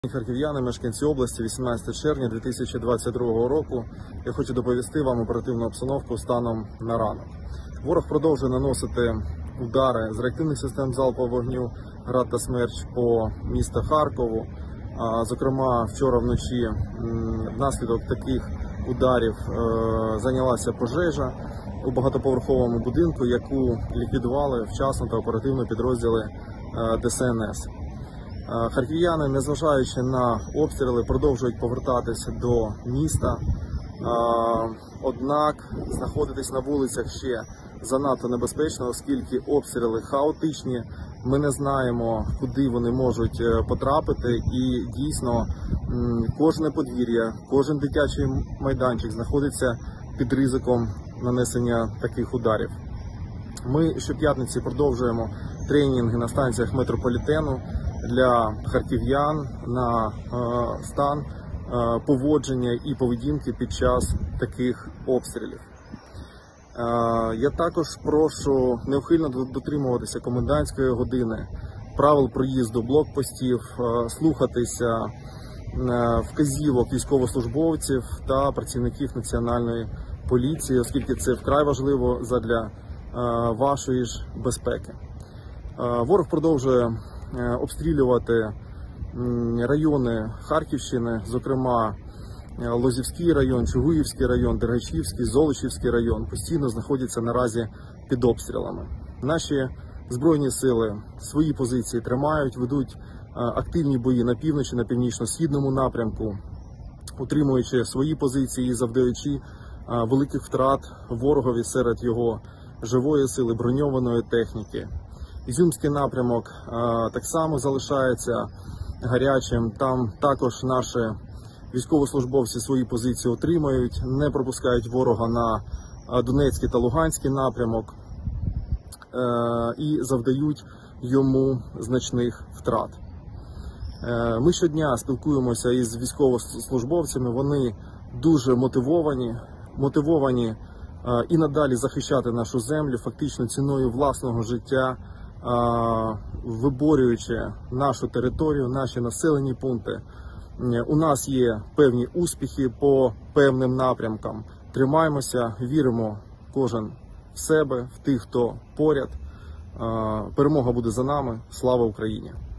Харків'яни, мешканці області, 18 червня 2022 року. Я хочу доповісти вам оперативну обстановку станом на ранок. Ворог продовжує наносити удари з реактивних систем залпового вогню «Град» та «Смерч» по місту Харкову. Зокрема, вчора вночі внаслідок таких ударів зайнялася пожежа у багатоповерховому будинку, яку ліквідували вчасно та оперативно підрозділи ДСНС. Харків'яни, незважаючи на обстріли, продовжують повертатися до міста, однак знаходитись на вулицях ще занадто небезпечно, оскільки обстріли хаотичні, ми не знаємо, куди вони можуть потрапити, і дійсно кожне подвір'я, кожен дитячий майданчик знаходиться під ризиком нанесення таких ударів. Ми щоп'ятниці продовжуємо тренінги на станціях метрополітену для харків'ян на стан поводження і поведінки під час таких обстрілів. Я також прошу неухильно дотримуватися комендантської години, правил проїзду блокпостів, слухатися вказівок військовослужбовців та працівників Національної поліції, оскільки це вкрай важливо задля вашої ж безпеки. Ворог продовжує обстрілювати райони Харківщини, зокрема Лозівський район, Чугуївський район, Дергачівський, Золочівський район постійно знаходяться наразі під обстрілами. Наші Збройні сили свої позиції тримають, ведуть активні бої на півночі, на північно-східному напрямку, утримуючи свої позиції і завдаючи великих втрат ворогові серед його живої сили, броньованої техніки. Ізюмський напрямок так само залишається гарячим. Там також наші військовослужбовці свої позиції отримають, не пропускають ворога на Донецький та Луганський напрямок і завдають йому значних втрат. Ми щодня спілкуємося із військовослужбовцями, вони дуже мотивовані і надалі захищати нашу землю, фактично ціною власного життя, виборюючи нашу територію, наші населені пункти. У нас є певні успіхи по певним напрямкам. Тримаємося, віримо кожен в себе, в тих, хто поряд. Перемога буде за нами. Слава Україні!